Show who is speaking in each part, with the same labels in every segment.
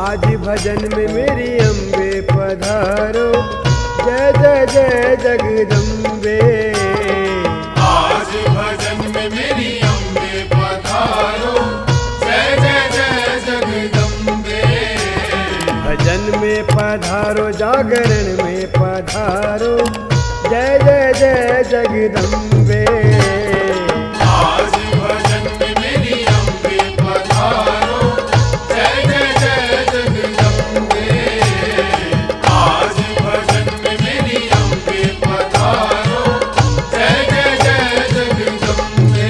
Speaker 1: आज भजन में मेरी अम्बे पधारो, जय जय जय जगदम्बे।
Speaker 2: आज भजन में मेरी अम्बे पधारो, जय जय जय जगदम्बे।
Speaker 1: भजन में पधारो, जागरण में पधारो, जय जय जय जगदम्बे।
Speaker 2: आज भजन में मेरी अम्बे पधारो, जय जय जय जगदम्बे। आज भजन में मेरी अम्बे पधारो, जय जय जय जगदम्बे।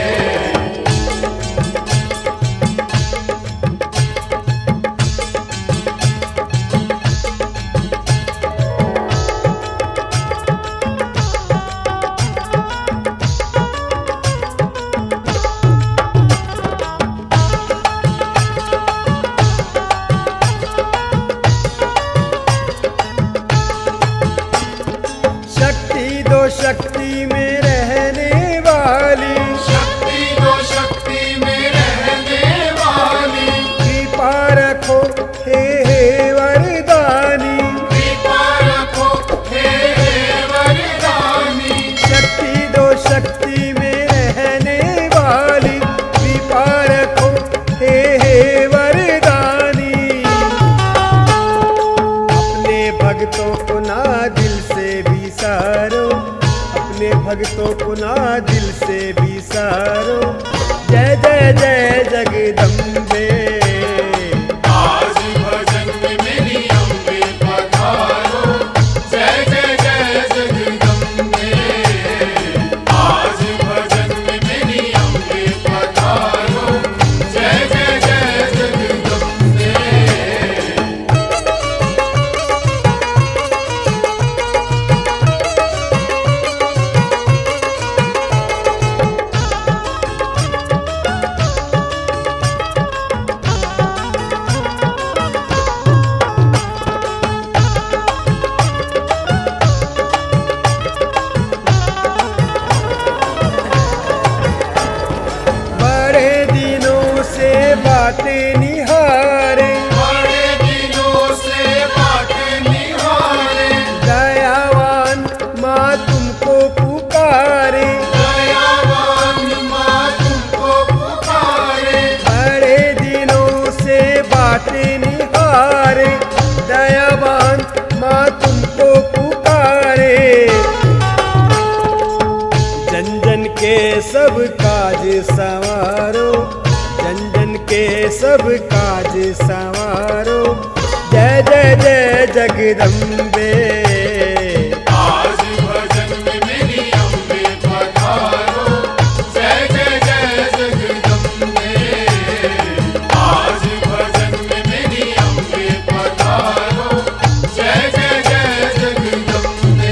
Speaker 1: शक्ति दो शक्ति में रहने वाली,
Speaker 2: शक्ति दो शक्ति में रहने वाली,
Speaker 1: कृपा रखो हे वरदानी।
Speaker 2: कृपा रखो हे वरदानी।
Speaker 1: शक्ति दो शक्ति में रहने वाली, कृपा रखो हे वरदानी। अपने भक्तों को ना दिल से विसारो, अपने भक्तों को ना दिल से विसारो, जय जय जय जगदम्बे।
Speaker 2: आज भजन में मेरी अम्बे पधारो, जय जय जय जगदम्बे। आज भजन में मेरी अम्बे पधारो, जय जय जय जगदम्बे।
Speaker 1: बड़े दिनों से बातें निहारे,
Speaker 2: बड़े दिनों से बातें निहारे,
Speaker 1: दयावान माँ तुमको पुकारे।
Speaker 2: दयावान माँ तुमको पुकारे।
Speaker 1: बड़े दिनों से बातें निहारे, दयावान माँ तुमको पुकारे। जन जन के सब काज संवारो, जन जन के सब काज संवारो, जय जय जय जगदम्बे।
Speaker 2: आज भजन में मेरी अम्बे पधारो, जय जय जय जगदम्बे। आज भजन में मेरी अम्बे पधारो, जय जय जय जगदम्बे।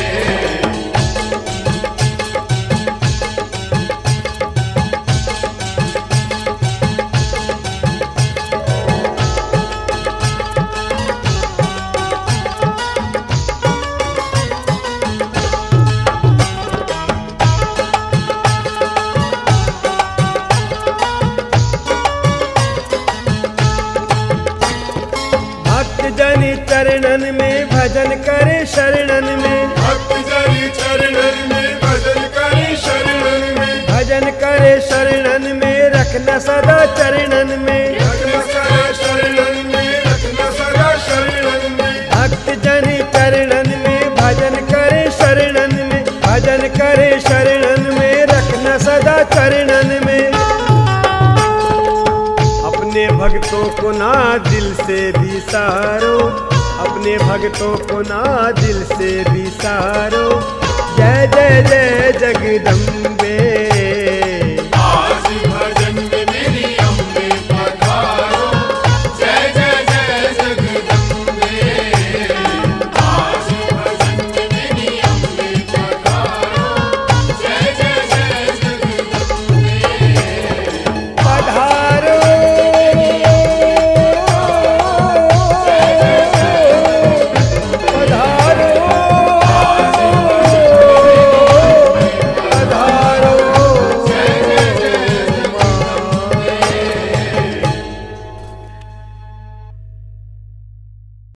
Speaker 1: भक्त जन चरणन में भजन करे शरणन में,
Speaker 2: भक्त जन चरणन में भजन करे शरणन में,
Speaker 1: भजन करे शरणन में, रखना सदा चरणन में।
Speaker 2: रखना सदा शरणन में, रखना सदा शरणन में।
Speaker 1: भक्त जन चरणन में भजन करे शरणन में, भजन करे शरणन में, रखना सदा चरणन में। अपने भक्तों को ना दिल से विसारो, अपने भक्तों को ना दिल से विसारो, जय जय जय जगदम्बे।